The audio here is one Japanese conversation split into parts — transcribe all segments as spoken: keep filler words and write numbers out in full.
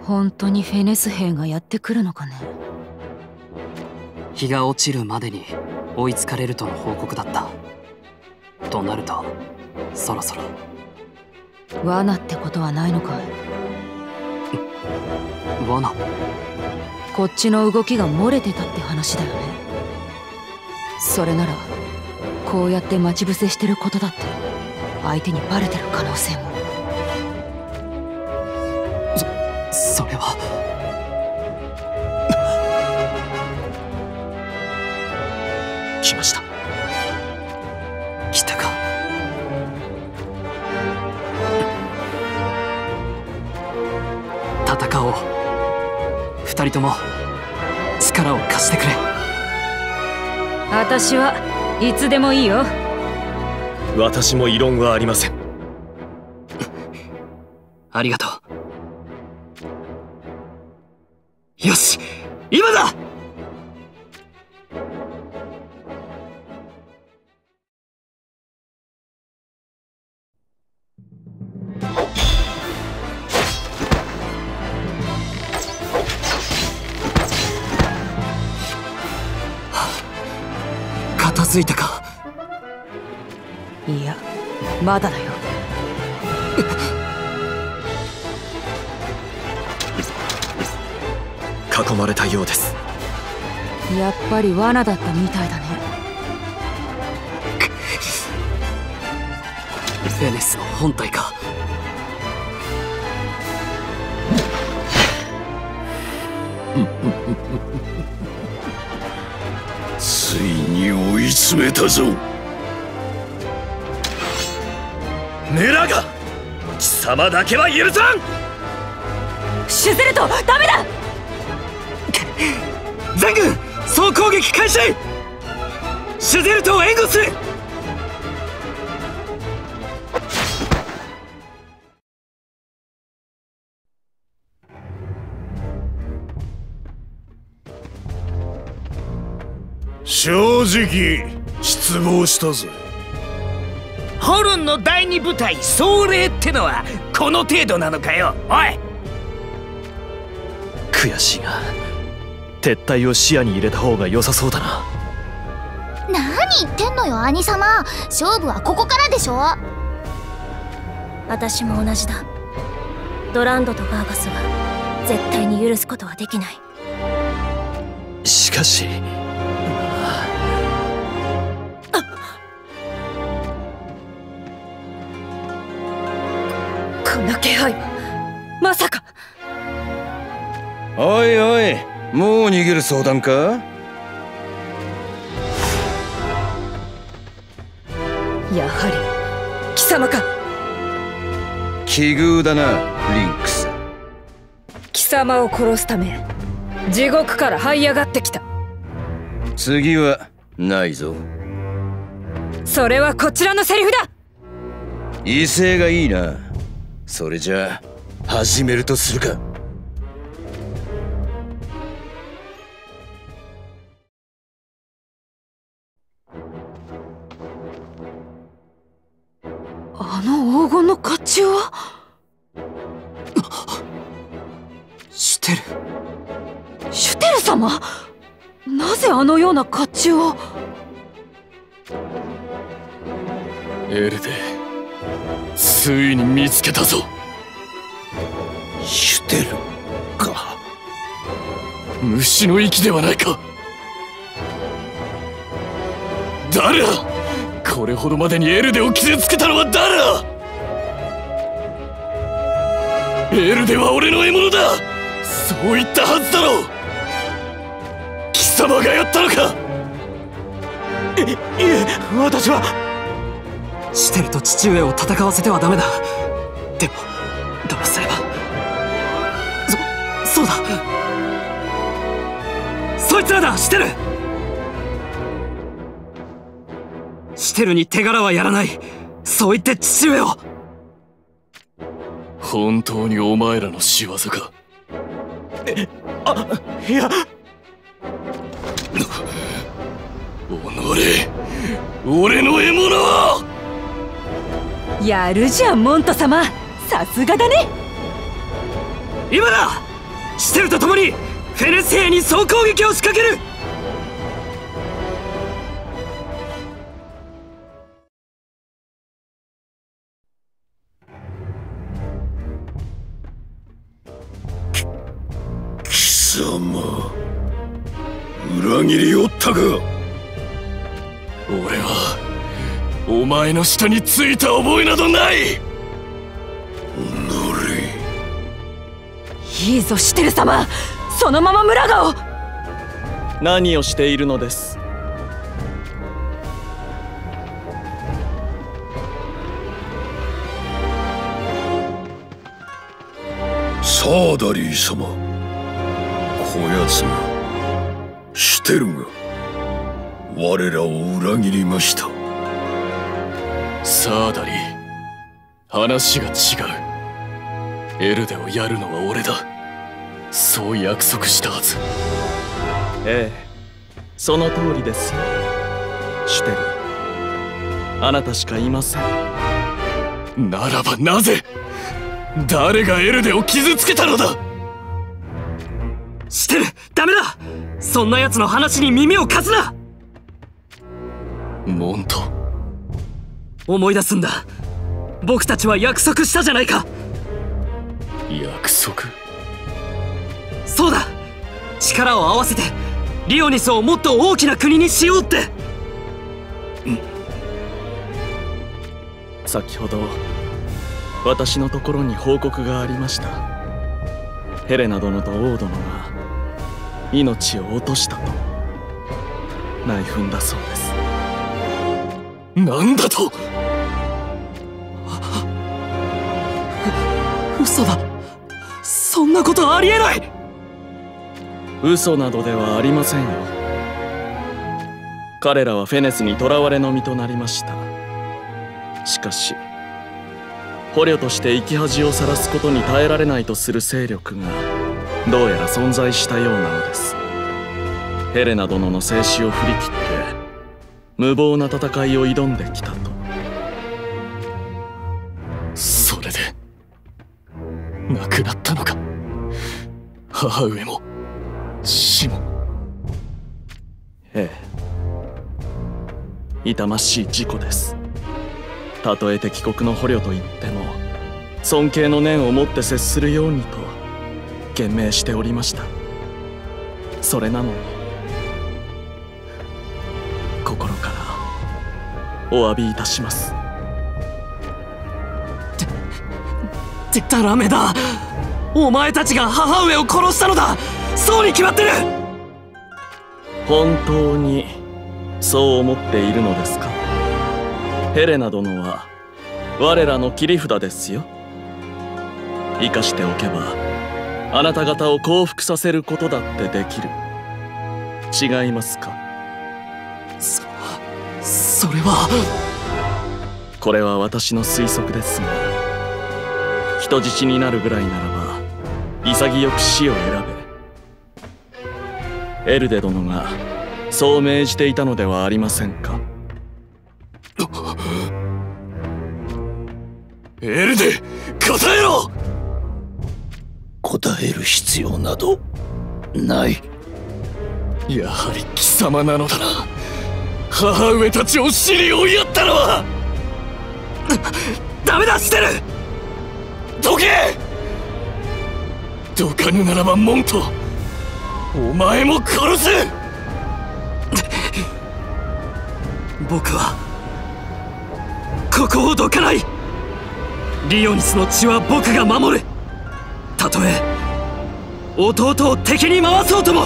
本当にフェネス兵がやってくるのかね。 日が落ちるまでに追いつかれるとの報告だった。となるとそろそろ。 罠ってことはないのかい？ 罠？ こっちの動きが漏れてたって話だよね。それならこうやって待ち伏せしてることだって相手にバレてる可能性も。 そそれは。来ました。来たか。戦おう。二人とも力を貸してくれ。 私はいつでもいいよ。 私も異論はありません。 ありがとう。よし、今だ。片付いたか。 いや、まだだよ。 囲まれたようです。 やっぱり罠だったみたいだね。 フェネスの本体か。 ついに追い詰めたぞ。 メラが貴様だけは許さん。 シュゼルト、ダメだ。 全軍総攻撃開始。シュゼルトを援護する。 正直失望したぜ。 ホルンの第二部隊壮麗ってのはこの程度なのかよ。おい、 悔しいが撤退を視野に入れた方が良さそうだな。 何言ってんのよ兄様、勝負はここからでしょ。 私も同じだ。ドランドとガーガスは絶対に許すことはできない。 しかしこんな気配はまさか。 おいおい、もう逃げる相談か？ やはり貴様か。 奇遇だな、リンクス。 貴様を殺すため地獄から這い上がってきた。 次はないぞ。 それはこちらのセリフだ。 威勢がいいな。それじゃあ始めるとするか。 あの黄金の甲冑はシュテル。 シュテル様、なぜあのような甲冑を。 エルデ、ついに見つけたぞ。シュテルか。虫の息ではないか。誰だ。これほどまでにエルデを傷つけたのは誰だ。エルデは俺の獲物だ。そう言ったはずだろう。貴様がやったのか。 い、いえ、私は。シュテルと父上を戦わせてはダメだ。でもどうすれば。そ、そうだ。そいつらだ、シュテル。シュテルに手柄はやらない。そう言って父上を。 本当にお前らの仕業か。 え、あ、いや。 おのれ、俺の獲物は。 やるじゃんモント様、さすがだね。 今だ。 シテルと共にフェネス兵に総攻撃を仕掛ける。 貴様、裏切りおったか。俺はお前の下についた覚えなどない。 いいぞシテル様、そのまま村がを。 何をしているのです。 サーダリー様、こやつがシテルが我らを裏切りました。サーダリー、話が違う。エルデをやるのは俺だ。そう約束したはず。 ええ、その通りですよシュテル。あなたしかいません。 ならばなぜ誰がエルデを傷つけたのだ。 シュテル、ダメだ。そんな奴の話に耳を貸すな。 モント、 思い出すんだ。僕たちは約束したじゃないか。 約束？ そうだ、力を合わせてリオニスをもっと大きな国にしようって。 先ほど私のところに報告がありました。ヘレナ殿と王殿が命を落としたと。内紛だそうです。 なんだと。 嘘だ、そんなことありえない。 嘘などではありませんよ。彼らはフェネスに囚われの身となりました。しかし捕虜として生き恥をさらすことに耐えられないとする勢力がどうやら存在したようなのです。ヘレナ殿の静止を振り切って無謀な戦いを挑んできたと。 それで亡くなったのか。母上も死も。 ええ、痛ましい事故です。たとえ敵国の捕虜といっても尊敬の念を持って接するようにと言命しておりました。それなのに心からお詫びいたします。 でたらめだ。お前たちが母上を殺したのだ。そうに決まってる。 本当にそう思っているのですか。ヘレナ殿は我らの切り札ですよ。生かしておけばあなた方を降伏させることだってできる。違いますか。 そそれは。 これは私の推測ですが、人質になるぐらいならば潔く死を選べ。エルデ殿がそう命じていたのではありませんか。 エルデ、答えろ。 答える必要などない。 やはり貴様なのだな。母上たちを死に追いやったのは。 ダメだ、してる。 どけ。どかぬならばモント、お前も殺す。 僕はここをどかない。リオニスの血は僕が守る。たとえ弟を敵に回そうとも。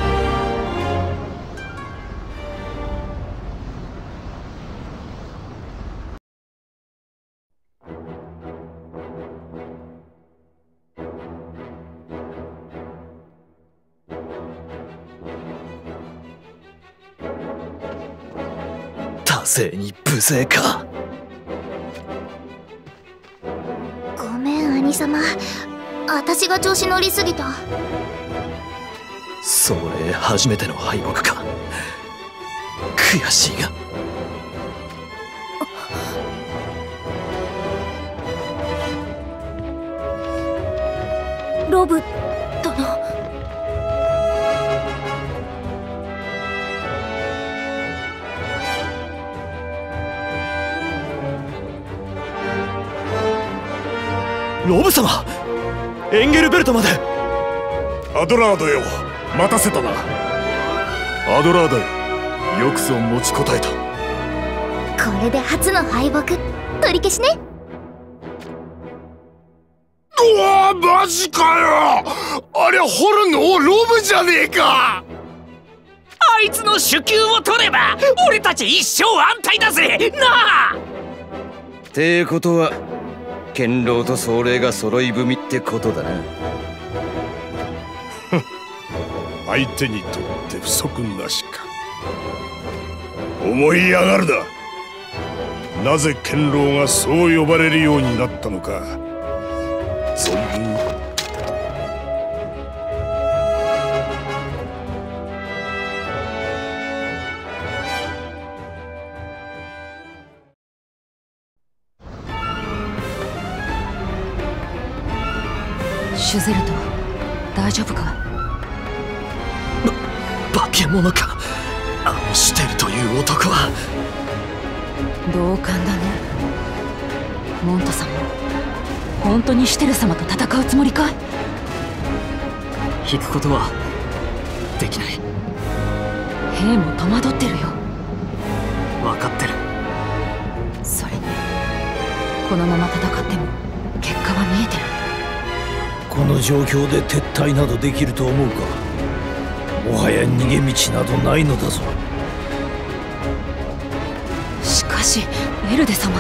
多勢に無勢か。 ごめん兄様、私が調子乗りすぎた。 それ初めての敗北か。悔しいが。 ロブ殿。 ロブ様、エンゲルベルトまで。 アドラードよ、待たせたな。アドラードよ、よくぞ持ちこたえた。 これで初の敗北取り消しね。 うわー、マジかよ。ありゃホルンの王ロブじゃねえか。 あいつの首級を取れば俺たち一生安泰だぜなあ。 てことは剣狼と壮霊が揃い踏みってことだな。 相手にとって不足なしか。思い上がるだ。なぜ剣狼がそう呼ばれるようになったのか存分に。 シュゼルト、大丈夫か。 ば化け物か、あのシュテルという男は。 同感だね。モント様、本当にシュテル様と戦うつもりかい。 引くことはできない。 兵も戸惑ってるよ。 分かってる。 それにこのまま戦っても結果は見えてる。 この状況で撤退などできると思うか。もはや逃げ道などないのだぞ。 しかしエルデ様、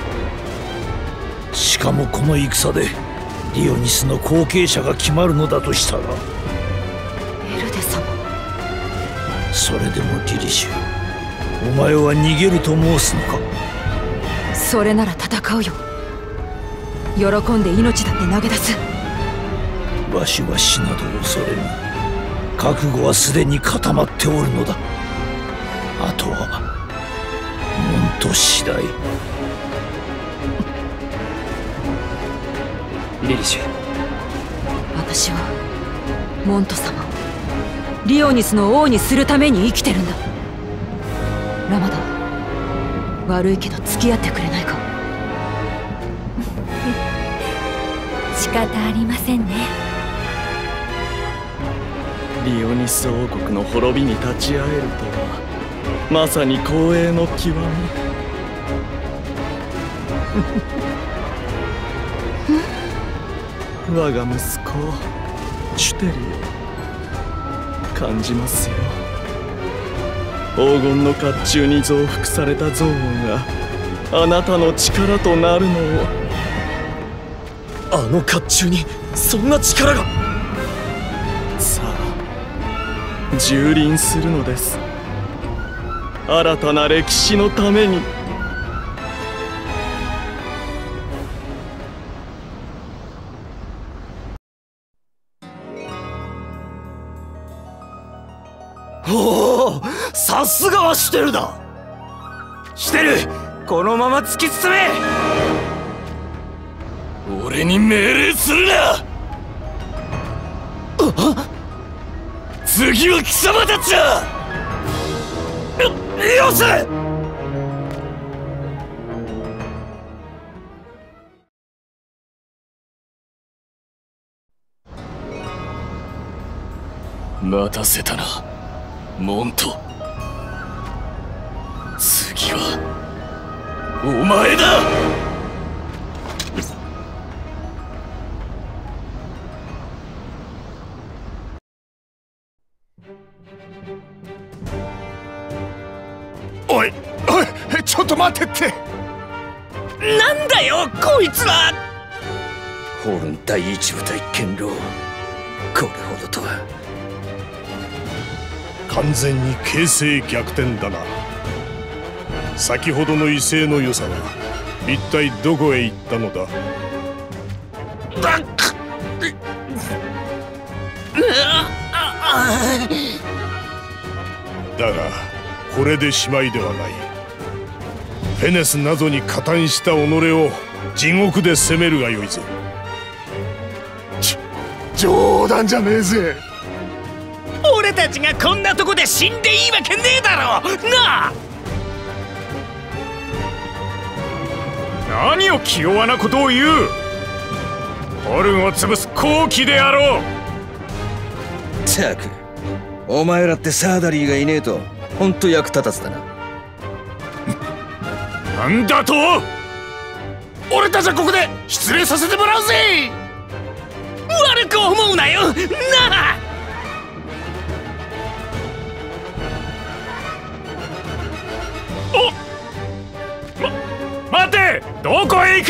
しかもこの戦でリオニスの後継者が決まるのだとしたら。 エルデ様、 それでもリリシュ、お前は逃げると申すのか。 それなら戦うよ。喜んで命だって投げ出す。 わしは死など恐れぬ。覚悟はすでに固まっておるのだ。あとは門と次第。 リリシュ、 私はモント様をリオニスの王にするために生きてるんだ。ラマダ、悪いけど付き合ってくれないか。 仕方ありませんね。 リオニス王国の滅びに立ち会えるとはまさに光栄の極み。我が息子シュテル、感じますよ。黄金の甲冑に増幅された憎悪があなたの力となるのを。 あの甲冑にそんな力が。 さあ、蹂躙するのです。新たな歴史のために。 おお、さすがはシュテルだ。 シュテル、このまま突き進め。 俺に命令するな。次は貴様たちだ。よせ。待たせたな、モント。次はお前だ。 おいおい、ちょっと待ってって。 なんだよこいつら。 ホルン第一部隊剣狼、これほどとは。 完全に形勢逆転だな。先ほどの威勢の良さは一体どこへ行ったのだ。だがこれでしまいではない。フェネスなどに加担した己を地獄で責めるがよいぞ。ち冗談じゃねえぜ。 俺たちがこんなとこで死んでいいわけねえだろなあ。 何を気弱なことを言う。 ホルンを潰す好機であろう。 ったく、お前らってサーダリーがいねえとほんと役立たずだな。 なんだと？俺たちはここで失礼させてもらうぜ。 悪く思うなよなあ。 おま待て、どこへ行く？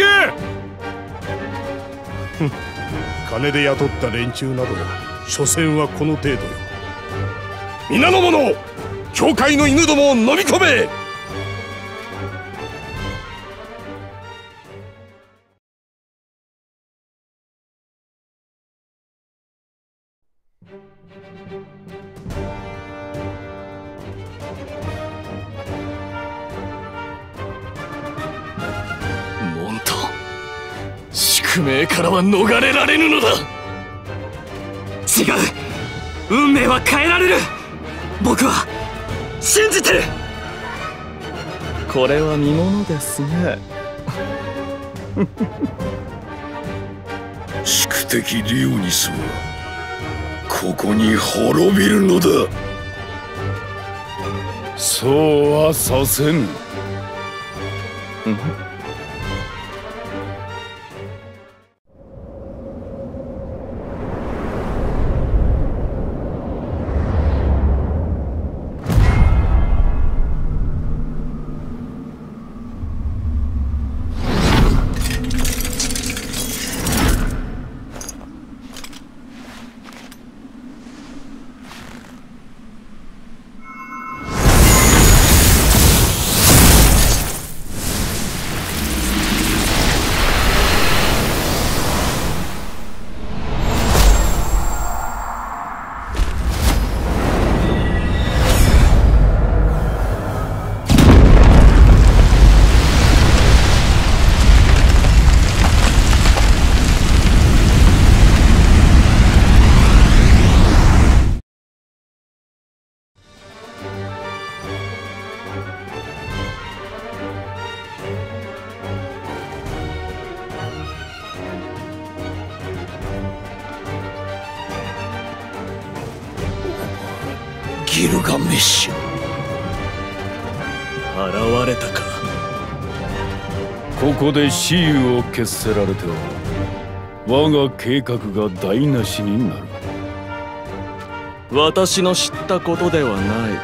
金で雇った連中など所詮はこの程度よ。皆の者、教会の犬どもを飲み込め。 モント、宿命からは逃れられぬのだ。 違う、運命は変えられる。僕は信じてる。 これは見ものですね。 宿敵リオニスはここに滅びるのだ。 そうはさせぬ。 ギルガメッシュ、 現れたか。ここで雌雄を決せられては我が計画が台無しになる。 私の知ったことではない。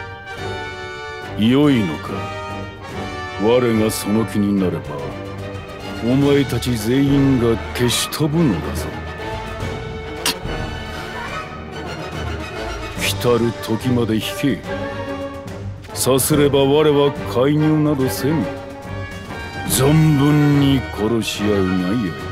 良いのか。我がその気になればお前たち全員が消し飛ぶのだぞ。来たる時まで引け。さすれば我は介入などせぬ。存分に殺し合うがよい。